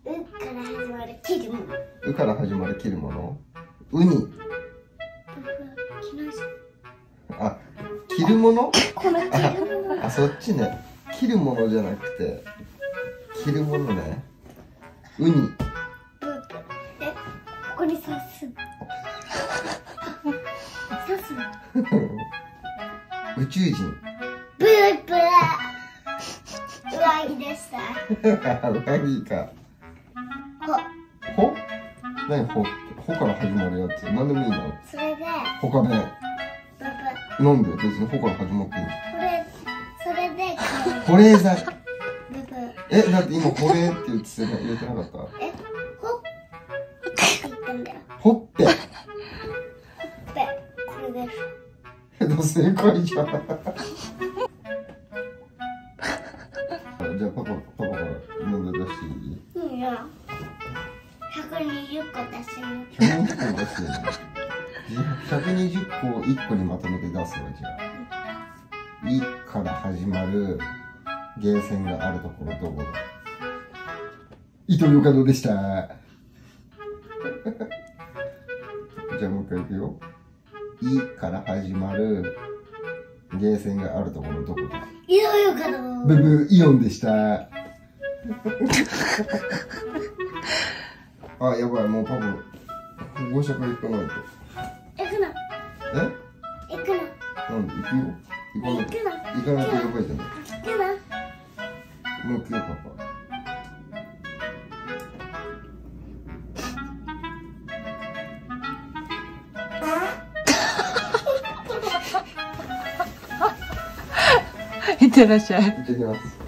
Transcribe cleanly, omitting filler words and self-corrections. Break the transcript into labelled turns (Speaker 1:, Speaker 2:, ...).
Speaker 1: から始まる切るもの。
Speaker 2: うから始まる切るもの。ウニ。あ、切るもの。
Speaker 1: この切るもの。
Speaker 2: あ、そっちね。切るものじゃなくて切るものね。ウニ。
Speaker 1: ブープ。え、ここに刺す。刺す。
Speaker 2: 宇宙人。
Speaker 1: ブープ。上着でした。
Speaker 2: 上着か。ほ？何ほって？ほから始まるやつ。何でもいいの？
Speaker 1: それで。
Speaker 2: ほか弁。
Speaker 1: ブープ。
Speaker 2: なんで別にほから始まってる。
Speaker 1: それで。
Speaker 2: 保冷剤。
Speaker 1: ブープ。
Speaker 2: え、だって今保冷って言ってなかった？
Speaker 1: え、ほって言ったんだよ。
Speaker 2: ほっぺ。
Speaker 1: ほっぺ。これです。
Speaker 2: 正解じゃん。じゃあパパから問題出していい？
Speaker 1: いいよ。120個出せる。
Speaker 2: 120個出していいの？120個を1個にまとめて出すわ。じゃあいから始まるゲーセンがあるところどこだ？イトーヨーカドーでした。じゃあもう一回いくよ。いから始まるゲーセンがあるところどこだ？
Speaker 1: イトーヨーカドー。
Speaker 2: ブブー、イオンでした。あ、やばい、もうパパ保護者から行かないと。
Speaker 1: 行くな。
Speaker 2: え？
Speaker 1: 行くな。
Speaker 2: なんで？行くよ。行かないとやばいじゃない。
Speaker 1: 行くな。
Speaker 2: もう行くよ、パパ。
Speaker 3: いってらっしゃい。
Speaker 2: 行ってきます。